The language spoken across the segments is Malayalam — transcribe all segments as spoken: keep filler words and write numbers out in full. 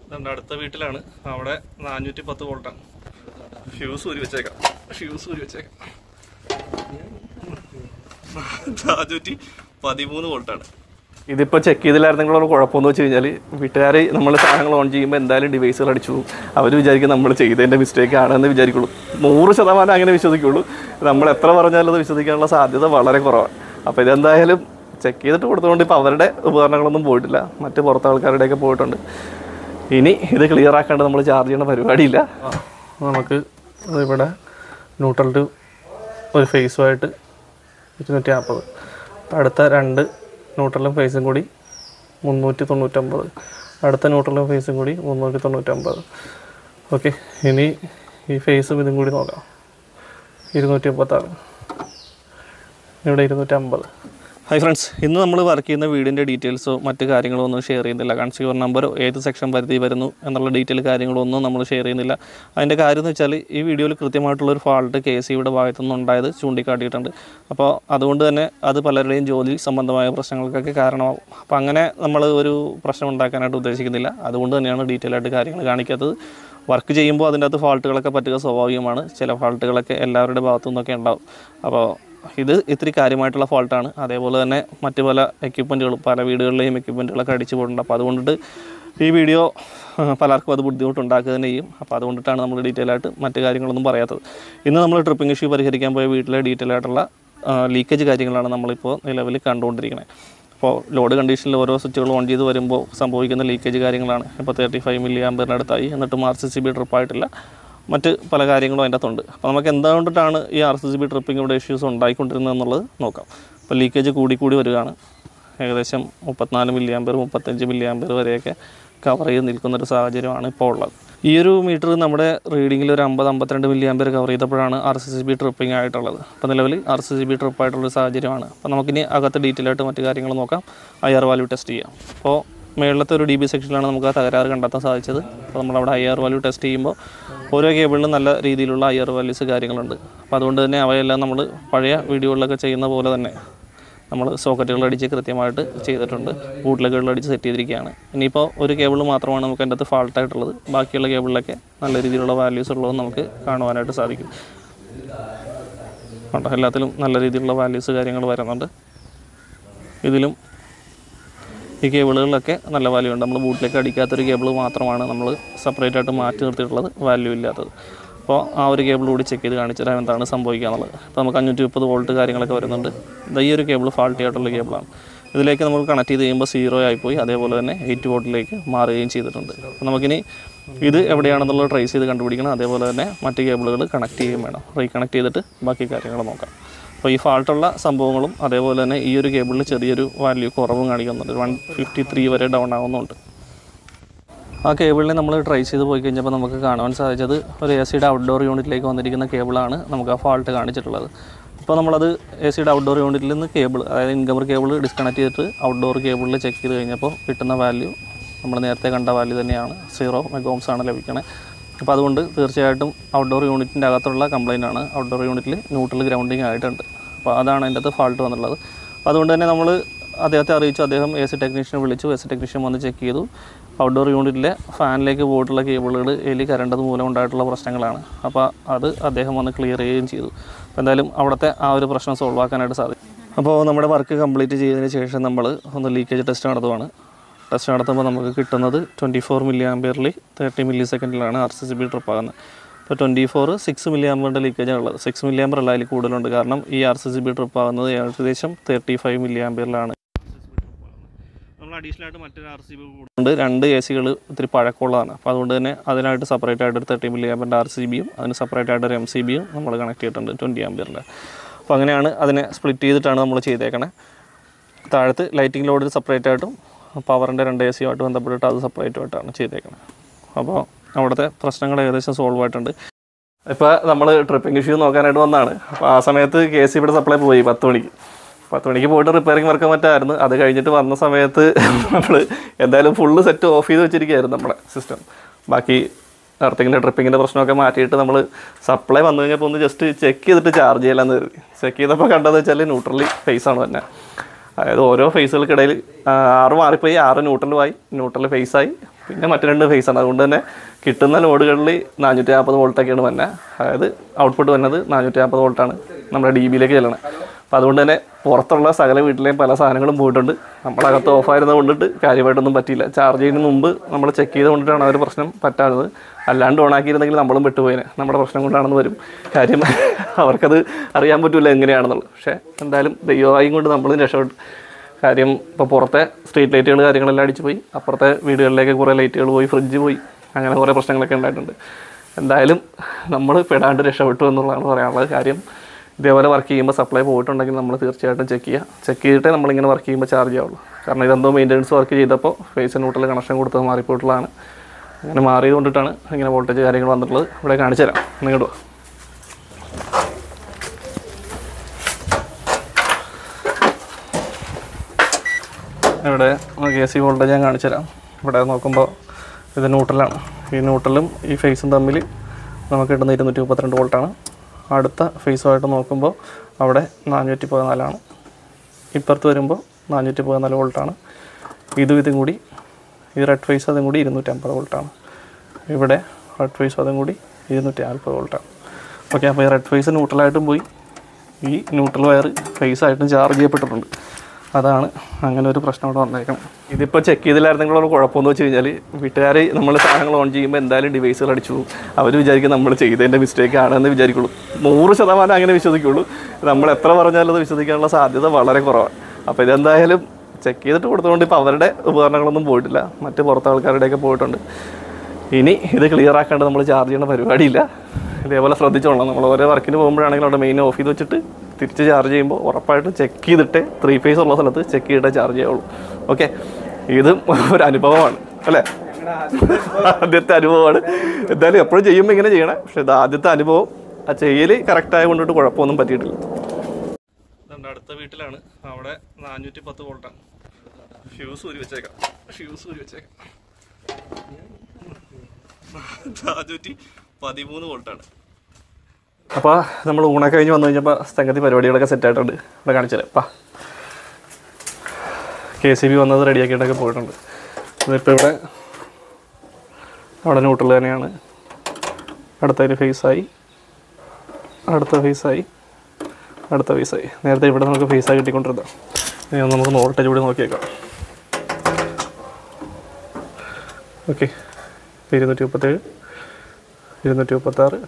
അടുത്ത വീട്ടിലാണ്. അവിടെ നാനൂറ്റി പത്ത് വോൾട്ടാണ്. ഫ്യൂസ് ഊരി വെച്ചേക്കാം ഫ്യൂസ് ഊരി വെച്ചേക്കാം നാനൂറ്റി പതിമൂന്ന് വോൾട്ടാണ്. ഇതിപ്പോൾ ചെക്ക് ചെയ്തില്ലായിരുന്നെങ്കിലുള്ള കുഴപ്പമെന്ന് വെച്ച് കഴിഞ്ഞാൽ വീട്ടുകാർ നമ്മൾ സാധനങ്ങൾ ഓൺ ചെയ്യുമ്പോൾ എന്തായാലും ഡിവൈസുകൾ അടിച്ചു പോകും. അവർ വിചാരിക്കും നമ്മൾ ചെയ്തതിൻ്റെ മിസ്റ്റേക്ക് ആണെന്ന് വിചാരിക്കുള്ളൂ. നൂറ് ശതമാനം അങ്ങനെ വിശ്വസിക്കുള്ളൂ. നമ്മൾ എത്ര പറഞ്ഞാലും അത് വിശ്വസിക്കാനുള്ള സാധ്യത വളരെ കുറവാണ്. അപ്പോൾ ഇതെന്തായാലും ചെക്ക് ചെയ്തിട്ട് കൊടുത്തുകൊണ്ട് ഇപ്പോൾ അവരുടെ ഉപകരണങ്ങളൊന്നും പോയിട്ടില്ല, മറ്റ് പുറത്തെ ആൾക്കാരുടെയൊക്കെ പോയിട്ടുണ്ട്. ഇനി ഇത് ക്ലിയർ ആക്കാണ്ട് നമ്മൾ ചാർജ് ചെയ്യുന്ന പരിപാടിയില്ല. നമുക്ക് ഇവിടെ ന്യൂട്രൽ ടു ഒരു ഫേസുമായിട്ട് ഇരുന്നൂറ്റി നാൽപ്പത്, അടുത്ത രണ്ട് ന്യൂട്രലും ഫേസും കൂടി മുന്നൂറ്റി തൊണ്ണൂറ്റമ്പത്, അടുത്ത ന്യൂട്രലും ഫേസും കൂടി മുന്നൂറ്റി തൊണ്ണൂറ്റമ്പത്. ഓക്കെ, ഇനി ഈ ഫേസും ഇതും കൂടി നോക്കാം. ഇരുന്നൂറ്റി മുപ്പത്താറ്, ഇവിടെ ഇരുന്നൂറ്റമ്പത്. ഹായ് ഫ്രണ്ട്സ്, ഇന്ന് നമ്മൾ വർക്ക് ചെയ്യുന്ന വീടിൻ്റെ ഡീറ്റെയിൽസോ മറ്റ് കാര്യങ്ങളോ ഒന്നും ഷെയർ ചെയ്യുന്നില്ല. കൺസ്യൂമർ നമ്പറോ ഏത് സെക്ഷൻ പരിധി വരുന്നു എന്നുള്ള ഡീറ്റെയിൽ കാര്യങ്ങളോ ഒന്നും നമ്മൾ ഷെയർ ചെയ്യുന്നില്ല. അതിൻ്റെ കാര്യം എന്ന് വെച്ചാൽ ഈ വീഡിയോയിൽ കൃത്യമായിട്ടുള്ളൊരു ഫാൾട്ട് കെ എസ് സിയുടെ ഭാഗത്തു നിന്നുണ്ടായത് ചൂണ്ടിക്കാട്ടിയിട്ടുണ്ട്. അപ്പോൾ അതുകൊണ്ട് തന്നെ അത് പലരുടെയും ജോലി സംബന്ധമായ പ്രശ്നങ്ങൾക്കൊക്കെ കാരണമാകും. അപ്പോൾ അങ്ങനെ നമ്മൾ ഒരു പ്രശ്നം ഉണ്ടാക്കാനായിട്ട് ഉദ്ദേശിക്കുന്നില്ല. അതുകൊണ്ട് തന്നെയാണ് ഡീറ്റെയിൽ ആയിട്ട് കാര്യങ്ങൾ കാണിക്കാത്തത്. വർക്ക് ചെയ്യുമ്പോൾ അതിൻ്റെ അകത്ത് ഫാൾട്ടുകളൊക്കെ പറ്റുക സ്വാഭാവികമാണ്. ചില ഫാൾട്ടുകളൊക്കെ എല്ലാവരുടെ ഭാഗത്തു നിന്നൊക്കെ ഉണ്ടാവും. അപ്പോൾ ഇത് ഇത്തിരി കാര്യമായിട്ടുള്ള ഫാൾട്ടാണ്. അതേപോലെ തന്നെ മറ്റ് പല എക്യുപ്മെൻറ്റുകളും പല വീടുകളിലെയും എക്യുപ്മെൻറ്റുകളൊക്കെ അടിച്ചു പോയിട്ടുണ്ട്. അപ്പോൾ അതുകൊണ്ടിട്ട് ഈ വീഡിയോ പലർക്കും അത് ബുദ്ധിമുട്ടുണ്ടാക്കുക തന്നെ ചെയ്യും. അപ്പോൾ അതുകൊണ്ടിട്ടാണ് നമ്മൾ ഡീറ്റെയിൽ ആയിട്ട് മറ്റ് കാര്യങ്ങളൊന്നും പറയാത്തത്. ഇന്ന് നമ്മൾ ട്രിപ്പിംഗ് ഇഷ്യൂ പരിഹരിക്കാൻ പോയ വീട്ടിലെ ഡീറ്റെയിൽ ആയിട്ടുള്ള ലീക്കേജ് കാര്യങ്ങളാണ് നമ്മളിപ്പോൾ നിലവിൽ കണ്ടുകൊണ്ടിരിക്കുന്നത്. അപ്പോൾ ലോഡ് കണ്ടീഷനിൽ ഓരോ സ്വിച്ചുകൾ ഓൺ ചെയ്ത് വരുമ്പോൾ സംഭവിക്കുന്ന ലീക്കേജ് കാര്യങ്ങളാണ്. ഇപ്പോൾ തേർട്ടി ഫൈവ് മില്ലി ആമ്പറിനടുത്തായി, എന്നിട്ടും ആർ സി സി ബി ട്രിപ്പായിട്ടില്ല, മറ്റ് പല കാര്യങ്ങളും അതിൻ്റെ അകത്തുണ്ട്. അപ്പോൾ നമുക്ക് എന്തുകൊണ്ടിട്ടാണ് ഈ R C C B tripping ഇവിടെ ഇഷ്യൂസ് ഉണ്ടായിക്കൊണ്ടിരുന്നത് എന്നുള്ളത് നോക്കാം. അപ്പോൾ ലീക്കേജ് കൂടി കൂടി വരികയാണ്. ഏകദേശം മുപ്പത്തിനാല് മില്ലി ആമ്പർ മുപ്പത്തഞ്ച് മില്ലി ആമ്പർ വരെയൊക്കെ കവർ ചെയ്ത് നിൽക്കുന്നൊരു സാഹചര്യമാണ് ഇപ്പോൾ ഉള്ളത്. ഈ ഒരു മീറ്റർ നമ്മുടെ റീഡിങ്ങിൽ ഒരു അമ്പത് അമ്പത്തിരണ്ട് മില്ലി ആമ്പർ കവർ ചെയ്തപ്പോഴാണ് R C C B tripping ആയിട്ടുള്ളത്. അപ്പോൾ നിലവിൽ ആർ സി സി ബി ട്രിപ്പായിട്ടുള്ളൊരു സാഹചര്യമാണ്. അപ്പോൾ നമുക്കിനി അകത്ത് ഡീറ്റെയിൽ ആയിട്ട് മറ്റു കാര്യങ്ങൾ നോക്കാം. ഐ ആർ വാല്യൂ ടെസ്റ്റ് ചെയ്യാം. അപ്പോൾ മേളത്തെ ഒരു ഡി ബി സെക്ഷനിലാണ് നമുക്ക് ആ തകരാറ് കണ്ടെത്താൻ സാധിച്ചത്. അപ്പോൾ നമ്മളവിടെ ഐ ആർ വാല്യൂ ടെസ്റ്റ് ചെയ്യുമ്പോൾ ഓരോ കേബിളിലും നല്ല രീതിയിലുള്ള ഐ ആർ വാല്യൂസ് കാര്യങ്ങളുണ്ട്. അപ്പോൾ അതുകൊണ്ട് തന്നെ അവയെല്ലാം നമ്മൾ പഴയ വീഡിയോകളിലൊക്കെ ചെയ്യുന്ന പോലെ തന്നെ നമ്മൾ സോക്കറ്റുകൾ അടിച്ച് കൃത്യമായിട്ട് ചെയ്തിട്ടുണ്ട്. ബൂട്ട്ലെഗുകൾ അടിച്ച് സെറ്റ് ചെയ്തിരിക്കുകയാണ്. ഇനിയിപ്പോൾ ഒരു കേബിൾ മാത്രമാണ് നമുക്ക് അതിൻ്റെ അകത്ത് ഫാൾട്ടായിട്ടുള്ളത്. ബാക്കിയുള്ള കേബിളിലൊക്കെ നല്ല രീതിയിലുള്ള വാല്യൂസ് ഉള്ളത് നമുക്ക് കാണുവാനായിട്ട് സാധിക്കും. കേട്ടോ, എല്ലാത്തിലും നല്ല രീതിയിലുള്ള വാല്യൂസ് കാര്യങ്ങൾ വരുന്നുണ്ട്. ഇതിലും ഈ കേബിളുകളിലൊക്കെ നല്ല വാല്യൂ ഉണ്ട്. നമ്മൾ ബൂട്ടിലേക്ക് അടിക്കാത്തൊരു കേബിൾ മാത്രമാണ് നമ്മൾ സെപ്പറേറ്റ് ആയിട്ട് മാറ്റി നിർത്തിയിട്ടുള്ളത്, വാല്യൂ ഇല്ലാത്തത്. അപ്പോൾ ആ ഒരു കേബിൾ കൂടി ചെക്ക് ചെയ്ത് കാണിച്ചു തരാം എന്താണ് സംഭവിക്കുക എന്നുള്ളത്. അപ്പോൾ നമുക്ക് അഞ്ഞൂറ്റി മുപ്പത് വോൾട്ട് കാര്യങ്ങളൊക്കെ വരുന്നുണ്ട്. ഈ ഒരു കേബിൾ ഫാൾട്ടി ആയിട്ടുള്ള കേബിളാണ്. ഇതിലേക്ക് നമ്മൾ കണക്ട് ചെയ്ത് കഴിയുമ്പോൾ സീറോ ആയിപ്പോയി, അതേപോലെ തന്നെ എയ്റ്റ് വോൾട്ടിലേക്ക് മാറുകയും ചെയ്തിട്ടുണ്ട്. അപ്പോൾ നമുക്കിനി ഇത് എവിടെയാണെന്നുള്ളത് ട്രേസ് ചെയ്ത് കണ്ടുപിടിക്കണം. അതേപോലെ തന്നെ മറ്റ് കേബിളുകൾ കണക്ട് ചെയ്യുകയും വേണം. റീകണക്ട് ചെയ്തിട്ട് ബാക്കി കാര്യങ്ങൾ നോക്കാം. അപ്പോൾ ഈ ഫാൾട്ടുള്ള സംഭവങ്ങളും അതേപോലെ തന്നെ ഈ ഒരു കേബിളിൽ ചെറിയൊരു വാല്യൂ കുറവും കാണിക്കുന്നുണ്ട്. വൺ ഫിഫ്റ്റി ത്രീ വരെ ഡൗൺ ആവുന്നുണ്ട്. ആ കേബിളിനെ നമ്മൾ ട്രേസ് ചെയ്ത് പോയി കഴിഞ്ഞപ്പോൾ നമുക്ക് കാണുവാൻ സാധിച്ചത് ഒരു എ സിയുടെ ഔട്ട്ഡോർ യൂണിറ്റിലേക്ക് വന്നിരിക്കുന്ന കേബിളാണ് നമുക്ക് ആ ഫാൾട്ട് കാണിച്ചിട്ടുള്ളത്. അപ്പോൾ നമ്മളത് എ സിയുടെ ഔട്ട്ഡോർ യൂണിറ്റിൽ നിന്ന് കേബിൾ, അതായത് ഇൻകമർ കേബിൾ ഡിസ്കണക്ട് ചെയ്തിട്ട് ഔട്ട്ഡോർ കേബിളിൽ ചെക്ക് ചെയ്ത് കഴിഞ്ഞപ്പോൾ കിട്ടുന്ന വാല്യൂ നമ്മൾ നേരത്തെ കണ്ട വാല്യൂ തന്നെയാണ്. സീറോ മെഗോംസ് ആണ് ലഭിക്കണേ. അപ്പോൾ അതുകൊണ്ട് തീർച്ചയായിട്ടും ഔട്ട്ഡോർ യൂണിറ്റിൻ്റെ അകത്തുള്ള കംപ്ലയിൻ്റ് ആണ്. ഔട്ട്ഡോർ യൂണിറ്റിൽ ന്യൂട്രൽ ഗ്രൗണ്ടിങ് ആയിട്ടുണ്ട്. അപ്പോൾ അതാണ് അതിൻ്റെ അകത്ത് ഫാൾട്ട് വന്നുള്ളത്. അപ്പോൾ അതുകൊണ്ട് തന്നെ നമ്മൾ അദ്ദേഹത്തെ അറിയിച്ചു. അദ്ദേഹം എ സി ടെക്നീഷ്യനെ വിളിച്ചു. എ സി ടെക്നീഷ്യൻ വന്ന് ചെക്ക് ചെയ്തു. ഔട്ട്ഡോർ യൂണിറ്റിലെ ഫാനിലേക്ക് പോയിട്ടുള്ള കേബിളുകൾ എലി കരണ്ടത് മൂലം ഉണ്ടായിട്ടുള്ള പ്രശ്നങ്ങളാണ്. അപ്പോൾ അത് അദ്ദേഹം വന്ന് ക്ലിയർ ചെയ്യുകയും ചെയ്തു. അപ്പോൾ എന്തായാലും അവിടുത്തെ ആ ഒരു പ്രശ്നം സോൾവ് ആക്കാനായിട്ട് സാധിക്കും. അപ്പോൾ നമ്മുടെ വർക്ക് കംപ്ലീറ്റ് ചെയ്തതിന് ശേഷം നമ്മൾ ഒന്ന് ലീക്കേജ് ടെസ്റ്റ് നടത്തുവാണ്. ടെസ്റ്റ് നടത്തുമ്പോൾ നമുക്ക് കിട്ടുന്നത് ട്വൻറ്റി ഫോർ മില്ലി ആംബിയറിൽ തേർട്ടി മില്ലി സെക്കൻഡിലാണ് R C C B trip ആകുന്നത്. ഇപ്പോൾ ട്വൻറ്റി ഫോർ സിക്സ് മില്ലി ആംബറിൻ്റെ ലീക്കേജാണ് ഉള്ളത്. സിക്സ് മില്ലി ആംബർ അല്ല, അതിൽ കൂടുതലുണ്ട്. കാരണം ഈ R C C B trip ആകുന്നത് ഏകദേശം തേർട്ടി ഫൈവ് മില്ലി ആംബിയറിലാണ്. നമ്മൾ അഡീഷണൽ ആയിട്ട് മറ്റൊരു ആർ സി ബി കൂടുന്നുണ്ട്. രണ്ട് എ സികൾ ഒത്തിരി പഴക്കമുള്ളതാണ്. അപ്പോൾ അതുകൊണ്ട് തന്നെ അതിനായിട്ട് സെപ്പറേറ്റ് ആയിട്ട് ഒരു തേർട്ടി മില്ലി ആംബറിൻ്റെ ആർ സി ബിയും അതിന് സെപ്പറേറ്റ് ആയിട്ട് ഒരു എം സി ബിയും നമ്മൾ കണക്ട് ചെയ്തിട്ടുണ്ട് ട്വൻറ്റി ആംബിയറിൻ്റെ. അപ്പോൾ അങ്ങനെയാണ് അതിനെ സ്പ്ലിറ്റ് ചെയ്തിട്ടാണ് നമ്മൾ ചെയ്തേക്കണേ. താഴത്ത് ലൈറ്റിംഗ് ലോഡിൽ സെപ്പറേറ്റ് ആയിട്ടും പവറിൻ്റെ രണ്ട് എ സിയുമായിട്ട് ബന്ധപ്പെട്ടിട്ട് അത് സെപ്പറേറ്റ് ആയിട്ടാണ് ചെയ്തേക്കുന്നത്. അപ്പോൾ അവിടുത്തെ പ്രശ്നങ്ങൾ ഏകദേശം സോൾവ് ആയിട്ടുണ്ട്. ഇപ്പോൾ നമ്മൾ ട്രിപ്പിംഗ് ഇഷ്യൂ നോക്കാനായിട്ട് വന്നതാണ്. അപ്പോൾ ആ സമയത്ത് കെ സി ബിയുടെ സപ്ലൈ പോയി പത്ത് മണിക്ക് പത്ത് മണിക്ക് പോയിട്ട് റിപ്പയറിംഗ് വർക്ക് മറ്റായിരുന്നു. അത് കഴിഞ്ഞിട്ട് വന്ന സമയത്ത് നമ്മൾ എന്തായാലും ഫുള്ള് സെറ്റ് ഓഫ് ചെയ്ത് വെച്ചിരിക്കുകയായിരുന്നു നമ്മുടെ സിസ്റ്റം. ബാക്കി എർത്തിങ്ങിൻ്റെ ട്രിപ്പിങ്ങിൻ്റെ പ്രശ്നമൊക്കെ മാറ്റിയിട്ട് നമ്മൾ സപ്ലൈ വന്നു കഴിഞ്ഞപ്പോൾ ഒന്ന് ജസ്റ്റ് ചെക്ക് ചെയ്തിട്ട് ചാർജ് ചെയ്യലാന്ന് കരുതി. ചെക്ക് ചെയ്തപ്പോൾ കണ്ടതെന്ന് വെച്ചാൽ ന്യൂട്രലി ഫേസാണ് തന്നെ. അതായത് ഓരോ ഫേസുകൾക്കിടയിൽ ആറ് മാറിപ്പോയി, ആറ് ന്യൂട്രലുമായി, ന്യൂട്രൽ ഫേസായി, പിന്നെ മറ്റു രണ്ട് ഫേസാണ്. അതുകൊണ്ട് തന്നെ കിട്ടുന്ന ലോഡുകളിൽ നാനൂറ്റി നാൽപ്പത് വോൾട്ടൊക്കെയാണ് വന്നത്. അതായത് ഔട്ട്പുട്ട് വന്നത് നാനൂറ്റി നാൽപ്പത് വോൾട്ടാണ് നമ്മുടെ ഡി ബിയിലേക്ക് ചെല്ലണം. അപ്പോൾ അതുകൊണ്ട് തന്നെ പുറത്തുള്ള സകല വീട്ടിലെയും പല സാധനങ്ങളും പോയിട്ടുണ്ട്. നമ്മളകത്ത് ഓഫായിരുന്നത് കൊണ്ടിട്ട് കാര്യമായിട്ടൊന്നും പറ്റിയില്ല. ചാർജ് ചെയ്യുന്നതിന് മുമ്പ് നമ്മൾ ചെക്ക് ചെയ്ത് കൊണ്ടിട്ടാണ് ആ ഒരു പ്രശ്നം പറ്റാത്തത്. അല്ലാണ്ട് ഓണാക്കിയിരുന്നെങ്കിൽ നമ്മളും പെട്ടുപോയിന്. നമ്മുടെ പ്രശ്നം കൊണ്ടാണെന്ന് വരും. കാര്യം അവർക്കത് അറിയാൻ പറ്റില്ല എങ്ങനെയാണെന്നുള്ളത്. പക്ഷേ എന്തായാലും ദൈവമായും കൊണ്ട് നമ്മളും രക്ഷപ്പെട്ടു. കാര്യം ഇപ്പോൾ പുറത്തെ സ്ട്രീറ്റ് ലൈറ്റുകൾ കാര്യങ്ങളെല്ലാം അടിച്ചു പോയി. അപ്പുറത്തെ വീടുകളിലേക്ക് കുറേ ലൈറ്റുകൾ പോയി, ഫ്രിഡ്ജ് പോയി, അങ്ങനെ കുറേ പ്രശ്നങ്ങളൊക്കെ ഉണ്ടായിട്ടുണ്ട്. എന്തായാലും നമ്മൾ പെടാണ്ട് രക്ഷപ്പെട്ടു എന്നുള്ളതാണ് പറയാനുള്ളത്. കാര്യം ഇതേപോലെ വർക്ക് ചെയ്യുമ്പോൾ സപ്ലൈ പോയിട്ടുണ്ടെങ്കിൽ നമ്മൾ തീർച്ചയായിട്ടും ചെക്ക് ചെയ്യുക. ചെക്ക് ചെയ്തിട്ടേ നമ്മളിങ്ങനെ വർക്ക് ചെയ്യുമ്പോൾ ചാർജ് ചെയ്യാവുള്ളൂ. കാരണം ഇതെന്തോ മെയിൻ്റനൻസ് വർക്ക് ചെയ്തപ്പോൾ ഫേസ് ന്യൂട്രൽ കണക്ഷൻ കൊടുത്തത് മാറിപ്പോയിട്ടുള്ളതാണ്. അങ്ങനെ മാറിയത് കൊണ്ടിട്ടാണ് ഇങ്ങനെ വോൾട്ടേജ് കാര്യങ്ങൾ വന്നിട്ടുള്ളത്. ഇവിടെ കാണിച്ചു തരാം. നിങ്ങോട്ട് ഇവിടെ എ സി വോൾട്ടേജ് ഞാൻ കാണിച്ചു തരാം. ഇവിടെ നോക്കുമ്പോൾ ഇത് ന്യൂട്രലാണ്. ഈ ന്യൂട്രലും ഈ ഫേസും തമ്മിൽ നമുക്ക് കിട്ടുന്ന ഇരുന്നൂറ്റി മുപ്പത്തിരണ്ട് വോൾട്ടാണ്. അടുത്ത ഫേസുമായിട്ട് നോക്കുമ്പോൾ അവിടെ നാനൂറ്റി പതിനാലാണ്. ഇപ്പുറത്ത് വരുമ്പോൾ നാനൂറ്റി പതിനാല് വോൾട്ടാണ്. ഇതും ഇതും കൂടി ഈ റെഡ് ഫേസ് അതും കൂടി ഇരുന്നൂറ്റി അമ്പത് വോൾട്ടാണ്. ഇവിടെ റെഡ് ഫേസ് അതും കൂടി ഇരുന്നൂറ്റി നാൽപ്പത് വോൾട്ടാണ്. ഓക്കെ, അപ്പോൾ ഈ റെഡ് ഫേസ് ന്യൂട്രലായിട്ടും പോയി, ഈ ന്യൂട്രൽ വയർ ഫേസായിട്ടും ചാർജ് ചെയ്യപ്പെട്ടിട്ടുണ്ട്. അതാണ് അങ്ങനെ ഒരു പ്രശ്നം ഇവിടെ വന്നേക്കണം. ഇതിപ്പോൾ ചെക്ക് ചെയ്തില്ലായിരുന്നെങ്കിലും കുഴപ്പമെന്ന് വെച്ച് കഴിഞ്ഞാൽ വീട്ടുകാർ നമ്മൾ സാധനങ്ങൾ ഓൺ ചെയ്യുമ്പോൾ എന്തായാലും ഡിവൈസുകൾ അടിച്ചു പോകും. അവർ വിചാരിക്കും നമ്മൾ ചെയ്തതിൻ്റെ മിസ്റ്റേക്ക് ആണെന്ന് വിചാരിക്കുള്ളൂ. നൂറ് ശതമാനം അങ്ങനെ വിശ്വസിക്കുള്ളൂ. നമ്മൾ എത്ര പറഞ്ഞാലും അത് വിശ്വസിക്കാനുള്ള സാധ്യത വളരെ കുറവാണ്. അപ്പോൾ ഇതെന്തായാലും ചെക്ക് ചെയ്തിട്ട് കൊടുത്തുകൊണ്ട് ഇപ്പോൾ അവരുടെ ഉപകരണങ്ങളൊന്നും പോയിട്ടില്ല, മറ്റ് പുറത്തെ ആൾക്കാരുടെയൊക്കെ പോയിട്ടുണ്ട്. ഇനി ഇത് ക്ലിയർ ആക്കാണ്ട് നമ്മൾ ചാർജ് ചെയ്യുന്ന പരിപാടിയില്ല. ഇതേപോലെ ശ്രദ്ധിച്ചോളാം. നമ്മൾ ഓരോ വർക്കിന് പോകുമ്പോഴാണെങ്കിലും അവിടെ മെയിൻ ഓഫ് ചെയ്ത് വെച്ചിട്ട് തിരിച്ച് ചാർജ് ചെയ്യുമ്പോൾ ഉറപ്പായിട്ടും ചെക്ക് ചെയ്തിട്ട് ത്രീ ഫേസ് ഉള്ള സ്ഥലത്ത് ചെക്ക് ചെയ്തിട്ടേ ചാർജ് ചെയ്യുള്ളൂ. ഓക്കെ, ഇതും ഒരു അനുഭവമാണ് അല്ലേ? ആദ്യത്തെ അനുഭവമാണ്. എന്തായാലും എപ്പോഴും ചെയ്യുമ്പോൾ ഇങ്ങനെ ചെയ്യണേ. പക്ഷേ ഇത് ആദ്യത്തെ അനുഭവം. ആ ചെയ്യൽ കറക്റ്റായ കൊണ്ടിട്ട് കുഴപ്പമൊന്നും പറ്റിയിട്ടില്ല. ഇതുണ്ട് അടുത്ത വീട്ടിലാണ്. അവിടെ നാനൂറ്റി പത്ത് വോൾട്ടാണ്. ഫ്യൂസ് ഊരി വെച്ചേക്കാം. ഫ്യൂസ് ഊരി വെച്ചേക്കാം. നാനൂറ്റി പതിമൂന്ന് വോൾട്ടാണ്. അപ്പോൾ നമ്മൾ ഊണൊക്കെ കഴിഞ്ഞ് വന്നു കഴിഞ്ഞപ്പോൾ സംഗതി പരിപാടികളൊക്കെ സെറ്റായിട്ടുണ്ട്. ഇവിടെ കാണിച്ചു തരാം. അപ്പം കെ സി ബി വന്നത് റെഡിയാക്കിയിട്ടൊക്കെ പോയിട്ടുണ്ട്. ഇതിപ്പോൾ ഇവിടെ അവിടെ ന്യൂട്രൽ തന്നെയാണ്. അടുത്തൊരു ഫേസായി, അടുത്ത ഫേസായി, അടുത്ത ഫേസായി. നേരത്തെ ഇവിടെ നമുക്ക് ഫേസായി കിട്ടിക്കൊണ്ടിരുന്നത്. ഇനി നമുക്ക് വോൾട്ടേജ് കൂടി നോക്കിയേക്കാം. ഓക്കെ, ഇരുന്നൂറ്റി മുപ്പത്തേഴ്, ഇരുന്നൂറ്റി മുപ്പത്താറ്,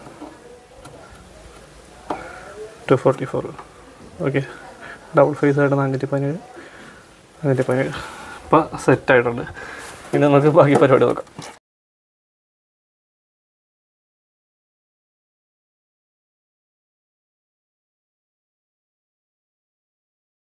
two forty four. Okay, double phase ആയിട്ട് നാനൂറ്റി പതിനേഴ്, നാനൂറ്റി പതിനേഴ്. ഇപ്പം സെറ്റായിട്ടുണ്ട്. ഇനി നമുക്ക് ബാക്കി പരിപാടി നോക്കാം.